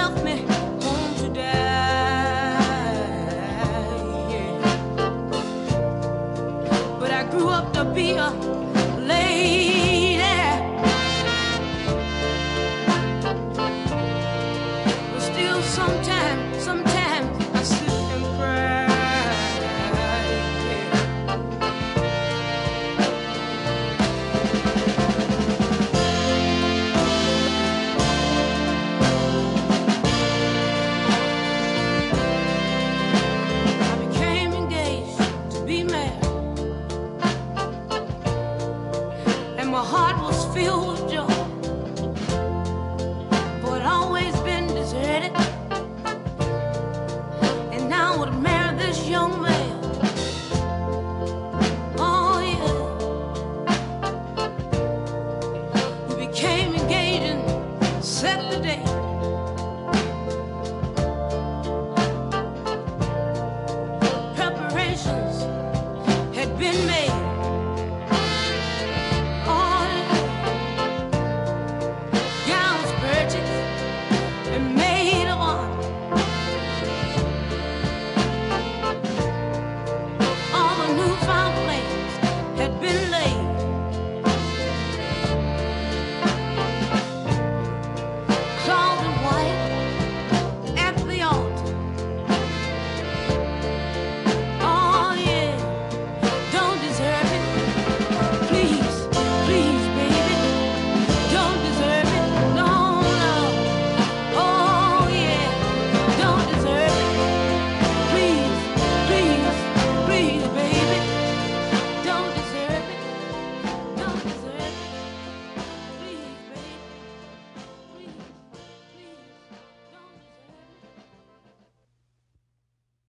left me home to die. Yeah. But I grew up to be a lady. But still sometimes I sit and cry. My heart was filled with joy, but always been deserted. And now I would marry this young man. Oh yeah, we became engaged and set the date.